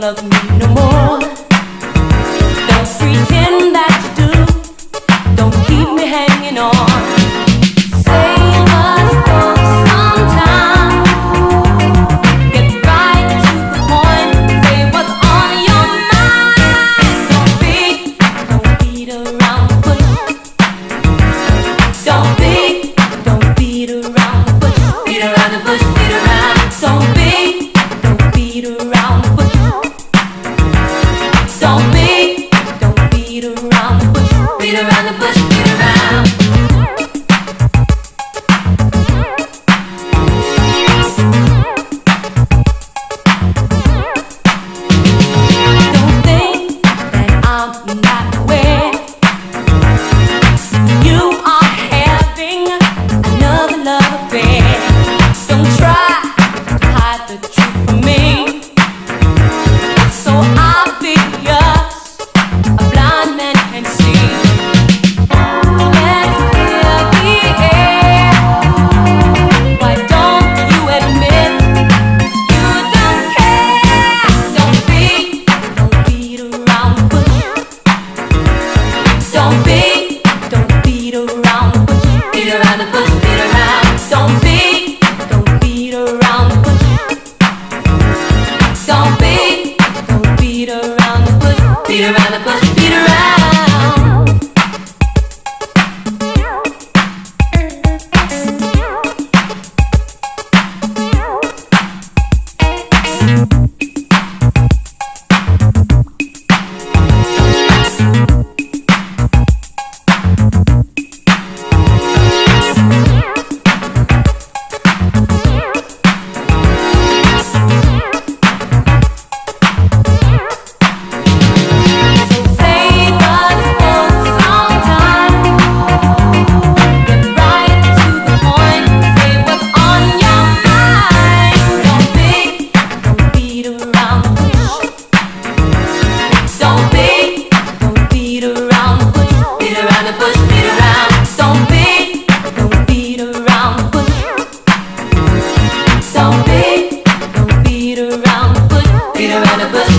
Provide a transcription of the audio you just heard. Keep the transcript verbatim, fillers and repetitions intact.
love me no more. Don't pretend that you do. Don't keep me hanging on. Save us both sometime. Get right to the point. Say what's on your mind. Don't beat, don't beat around the bush. Don't beat, don't beat around the bush. Beat around the bush, beat around. Don't beat, don't beat around the bush. Don't beat, don't beat around the bush. Beat around the bush, beat around. Don't think that I'm not aware. You are having another love affair. Don't try to hide the truth from me. It's so obvious, a blind man can see. Let's clear the air. Why don't you admit you don't care? Don't beat, don't beat around the bush. Don't beat, don't beat around the bush. Beat around the bush, beat around. Don't beat, don't beat around the bush. Don't beat, don't beat around the bush. Beat around the bush, beat around. So save us both sometime. Get right to the point. Say what's on your mind. Don't beat, don't beat around the bush. Don't beat, don't beat around the bush. Beat around the bush, beat around. Don't beat, don't beat around the bush. Don't beat, don't beat around the bush. Beat around the bush.